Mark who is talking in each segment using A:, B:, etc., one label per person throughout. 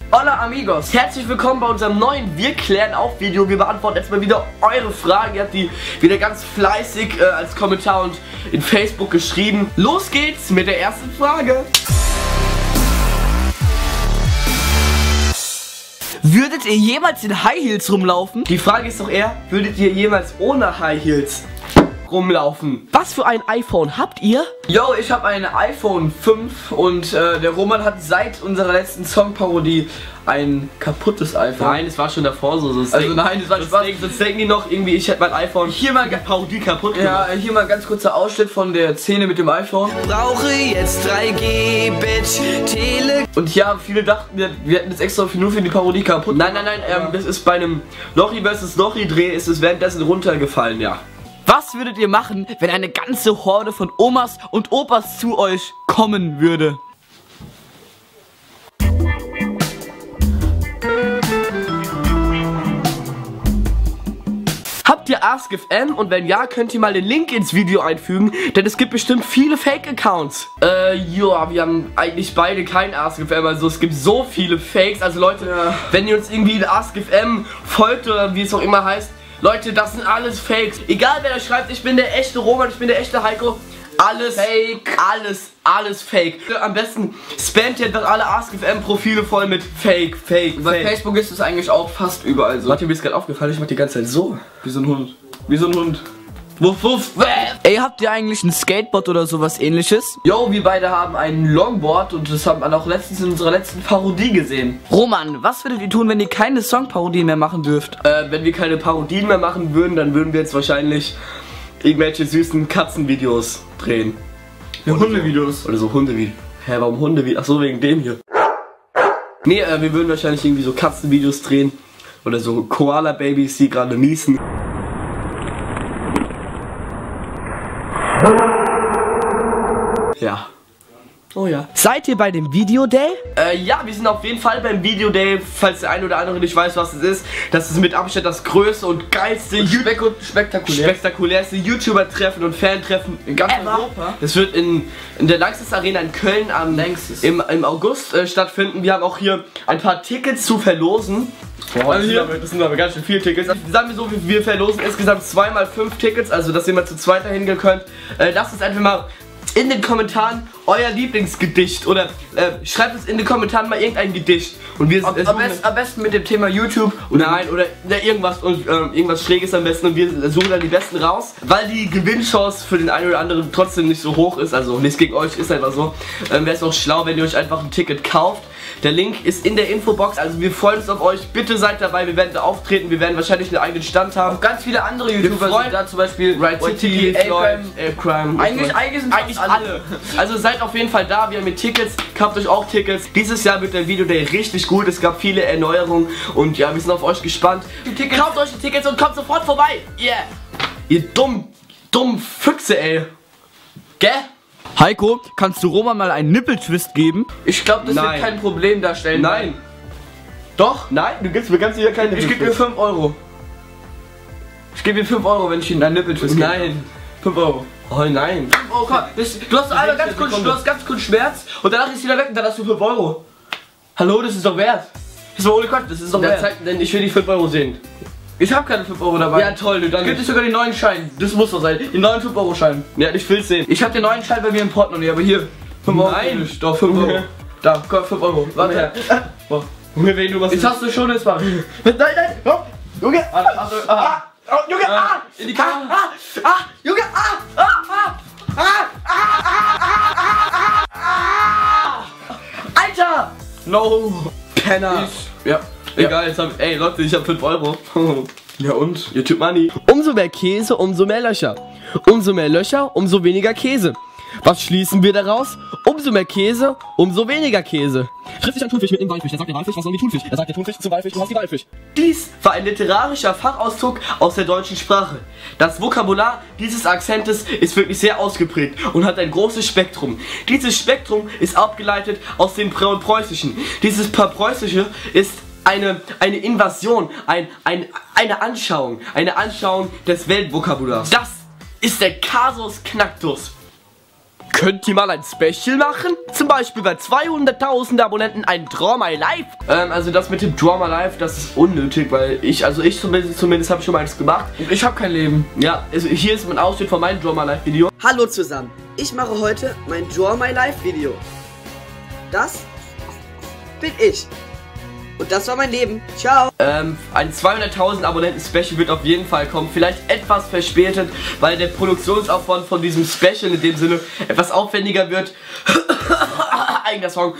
A: Hola amigos, herzlich willkommen bei unserem neuen Wir klären auf Video. Wir beantworten jetzt mal wieder eure Fragen. Ihr habt die wieder ganz fleißig als Kommentar und in Facebook geschrieben. Los geht's mit der ersten Frage. Würdet ihr jemals in High Heels rumlaufen? Die Frage ist doch eher, würdet ihr jemals ohne High Heels rumlaufen? Was für ein iPhone habt ihr? Yo, ich habe ein iPhone 5 und der Roman hat seit unserer letzten Songparodie ein kaputtes iPhone. Nein, es war schon davor so. Also nein, es war Spaß. Sonst denken die noch irgendwie, ich hätte mein iPhone hier mal Parodie kaputt gemacht. Ja, hier mal ein ganz kurzer Ausschnitt von der Szene mit dem iPhone. Brauche jetzt 3G, Bitch, Tele. Und ja, viele dachten, wir hätten das extra nur für die Parodie kaputt gemacht. Nein, das ist bei einem Lochi vs. Lochi Dreh, ist es währenddessen runtergefallen, ja. Was würdet ihr machen, wenn eine ganze Horde von Omas und Opas zu euch kommen würde? Habt ihr AskFM? Und wenn ja, könnt ihr mal den Link ins Video einfügen, denn es gibt bestimmt viele Fake-Accounts. Ja, wir haben eigentlich beide kein AskFM, also es gibt so viele Fakes. Also Leute, wenn ihr uns irgendwie in AskFM folgt oder wie es auch immer heißt, Leute, das sind alles Fakes. Egal wer da schreibt, ich bin der echte Roman, ich bin der echte Heiko. Alles Fake. Alles Fake. Am besten spammt ihr einfach alle AskFM-Profile voll mit Fake. Bei Facebook ist es eigentlich auch fast überall so. Warte, mir ist gerade aufgefallen, ich mach die ganze Zeit so. Wie so ein Hund. Wuff, wuff. Ey, habt ihr eigentlich ein Skateboard oder sowas ähnliches? Yo, wir beide haben ein Longboard und das haben wir auch letztens in unserer letzten Parodie gesehen. Roman, was würdet ihr tun, wenn ihr keine Songparodien mehr machen dürft? Wenn wir keine Parodien mehr machen würden, dann würden wir jetzt wahrscheinlich irgendwelche süßen Katzenvideos drehen. Ja, Hundevideos. Oder so Hundevideos. Hä, warum Hundevideos? Achso, wegen dem hier. Nee, wir würden wahrscheinlich irgendwie so Katzenvideos drehen. Oder so Koala-Babys, die gerade niesen. Ja. Oh ja. Seid ihr bei dem Video Day? Ja, wir sind auf jeden Fall beim Video Day. Falls der eine oder andere nicht weiß, was es ist. Das ist mit Abstand das größte und geilste spektakulärste YouTuber-Treffen und Fan-Treffen in ganz Europa. Das wird in der Lanxess Arena in Köln im August stattfinden. Wir haben auch hier ein paar Tickets zu verlosen. Boah, also das sind aber ganz schön viele Tickets. Sagen wir so, wir verlosen insgesamt 2x5 Tickets, also dass ihr mal zu zweit dahin gehen könnt. Lasst uns einfach mal in den Kommentaren euer Lieblingsgedicht oder schreibt es in den Kommentaren mal irgendein Gedicht und wir am besten mit dem Thema YouTube oder irgendwas Schräges am besten und wir suchen dann die besten raus, weil die Gewinnchance für den einen oder anderen trotzdem nicht so hoch ist, also nichts gegen euch, ist einfach so. Wäre es auch schlau, wenn ihr euch einfach ein Ticket kauft. Der Link ist in der Infobox, also wir freuen uns auf euch, bitte seid dabei, wir werden da auftreten, wir werden wahrscheinlich einen eigenen Stand haben. Auch ganz viele andere YouTuber sind da, zum Beispiel Right City, A-Crime. Eigentlich sind alle. Also seid auf jeden Fall da, wir haben hier Tickets, kauft euch auch Tickets. Dieses Jahr wird der Video Day richtig gut, es gab viele Erneuerungen und ja, wir sind auf euch gespannt. Kauft euch die Tickets und kommt sofort vorbei. Yeah. Ihr dummen Füchse, ey. Gell? Heiko, kannst du Roman mal einen Nippeltwist geben? Ich glaube, das wird kein Problem darstellen. Nein. Doch? Nein, du gibst mir ganz sicher keinen Nippeltwist. Ich gebe mir 5 Euro. Ich gebe mir 5 Euro, wenn ich Ihnen einen Nippeltwist gebe. Nein. 5 Euro. Oh nein. Oh, komm. Du hast einmal ganz kurz Schmerz und danach ist es wieder weg und dann hast du 5 Euro. Hallo, das ist doch wert. Das war ohne Quatsch, das ist doch wert. Denn ich will die 5 Euro sehen. Ich habe keine 5 Euro dabei. Ja toll, dann gibt es sogar den neuen Schein. Das muss doch sein. Den neuen 5 Euro Schein. Ja, ich will's sehen. Ich habe den neuen Schein bei mir im Portemonnaie, aber hier 5 Euro. Nein, doch 5 Euro. Da, komm, 5 Euro. Warte her. Junge, wenn du was. Jetzt hast du schon das machen. Nein, komm. Junge. Junge, in die Kamera. Junge, Alter! No! Penner! Ja. Egal, jetzt ey Leute, ich hab 5 Euro. Ja und? YouTube Money. Umso mehr Käse, umso mehr Löcher. Umso mehr Löcher, umso weniger Käse. Was schließen wir daraus? Umso mehr Käse, umso weniger Käse. Trifft sich ein Thunfisch mit einem Walfisch. Da sagt der Walfisch, was soll die Thunfisch? Da sagt der Thunfisch zum Walfisch, du hast die Walfisch. Dies war ein literarischer Fachausdruck aus der deutschen Sprache. Das Vokabular dieses Akzentes ist wirklich sehr ausgeprägt und hat ein großes Spektrum. Dieses Spektrum ist abgeleitet aus dem Preußischen. Dieses Preußische ist eine Invasion, eine Anschauung des Weltvokabulars. Das ist der Kasus Knacktus. Könnt ihr mal ein Special machen? Zum Beispiel bei 200.000 Abonnenten ein Draw My Life. Also das mit dem Draw My Life, das ist unnötig, weil ich zumindest habe schon mal eins gemacht.
B: Ich habe kein Leben.
A: Ja, also hier ist ein Ausschnitt von meinem Draw My Life Video.
C: Hallo zusammen, ich mache heute mein Draw My Life Video. Das bin ich. Und das war mein Leben. Ciao.
A: Ein 200.000 Abonnenten Special wird auf jeden Fall kommen. Vielleicht etwas verspätet, weil der Produktionsaufwand von diesem Special in dem Sinne etwas aufwendiger wird. Eigener Song.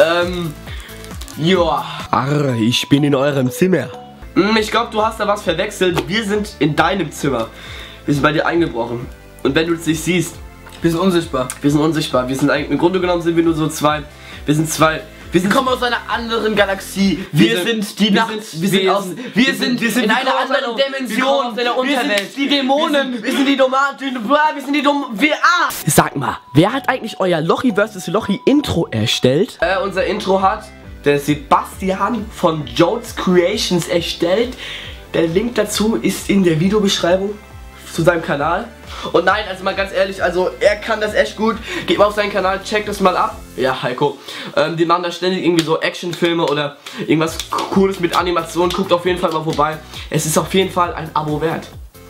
A: Ja. Arr, ich bin in eurem Zimmer. Ich glaube, du hast da was verwechselt. Wir sind in deinem Zimmer. Wir sind bei dir eingebrochen. Und wenn du es nicht siehst,
B: wir sind unsichtbar.
A: Wir sind unsichtbar. Wir sind eigentlich, im Grunde genommen sind wir nur so zwei. Wir kommen aus einer anderen Galaxie. Wir sind die Nacht. Wir sind in einer anderen Dimension. Wir sind die Dämonen. Wir sind die Nomaden. Wir sind die Sag mal, wer hat eigentlich euer Lochi vs. Lochi Intro erstellt? Unser Intro hat der Sebastian von Jodes Creations erstellt. Der Link dazu ist in der Videobeschreibung zu seinem Kanal. Und nein, also mal ganz ehrlich, also er kann das echt gut. Geht mal auf seinen Kanal, checkt das mal ab. Ja, Heiko. Die machen da ständig irgendwie so Actionfilme oder irgendwas Cooles mit Animation. Guckt auf jeden Fall mal vorbei. Es ist auf jeden Fall ein Abo wert.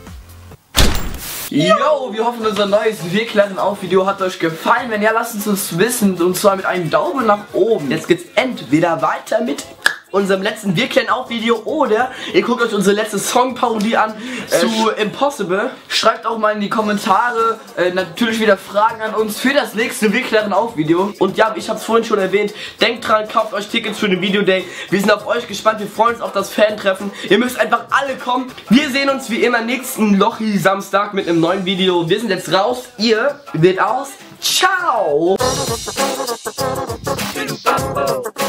B: Yo, wir hoffen, unser neues Wir klären auf Video hat euch gefallen. Wenn ja, lasst uns das wissen. Und zwar mit einem Daumen nach oben.
A: Jetzt geht's entweder weiter mit unserem letzten Wir klären auf Video oder ihr guckt euch unsere letzte Songparodie an zu Impossible.
B: Schreibt auch mal in die Kommentare natürlich wieder Fragen an uns für das nächste Wir klären auf Video.
A: Und ja, ich habe es vorhin schon erwähnt, denkt dran, kauft euch Tickets für den Video Day. Wir sind auf euch gespannt, wir freuen uns auf das Fan-Treffen. Ihr müsst einfach alle kommen. Wir sehen uns wie immer nächsten Lochi Samstag mit einem neuen Video. Wir sind jetzt raus, ihr wählt aus. Ciao!